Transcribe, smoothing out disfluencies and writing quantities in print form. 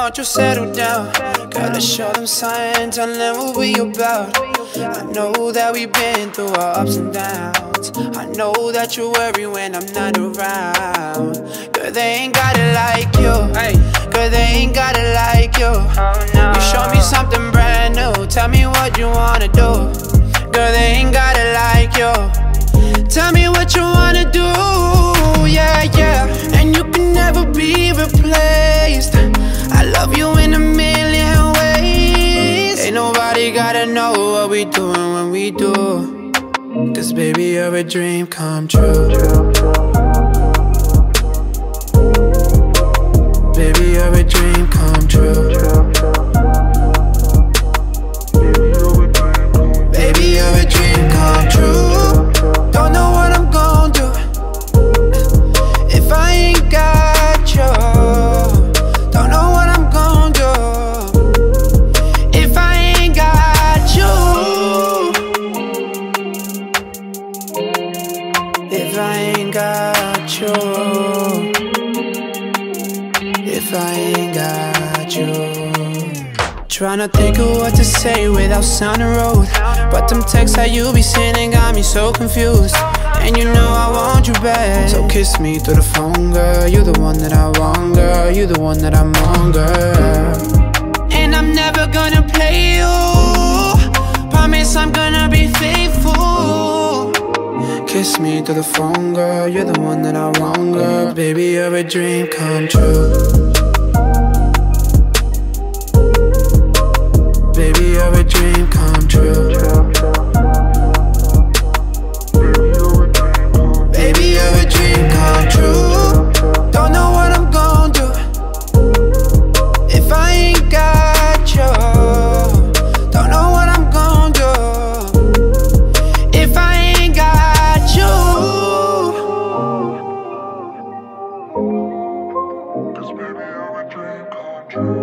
don't you settle down? Gotta show them signs, tell them what we about. I know that we've been through our ups and downs. I know that you worry when I'm not around. Girl, they ain't got it like you. Girl, they ain't got it like you. You show me something brand new. Tell me what you wanna do. Girl, they ain't got it like you. Tell me what you wanna do. Yeah, yeah. And you can never be replaced. I love you in a million ways. Ain't nobody gotta know what we doing when we do. Cause baby, you're a dream come true. Baby, you're a dream come true. Baby, you're a dream come true. Don't know what I'm gon' do if I ain't got you. Don't know what I'm gon' do if I ain't got you. If I ain't got you. If I ain't got you. Tryna think of what to say without sounding rude, but them texts that you be sending got me so confused. And you know I want you back, so kiss me through the phone, girl. You the one that I want, girl. You the one that I'm on, girl. And I'm never gonna play you. Promise I'm gonna be faithful. Kiss me through the phone, girl. You're the one that I want, girl. Baby, you're a dream come true. Baby, you're a dream come true. Baby, you're a dream come true. Don't know what I'm gon' do if I ain't got you. Don't know what I'm gon' do if I ain't got you. Cause baby, you're a dream come true.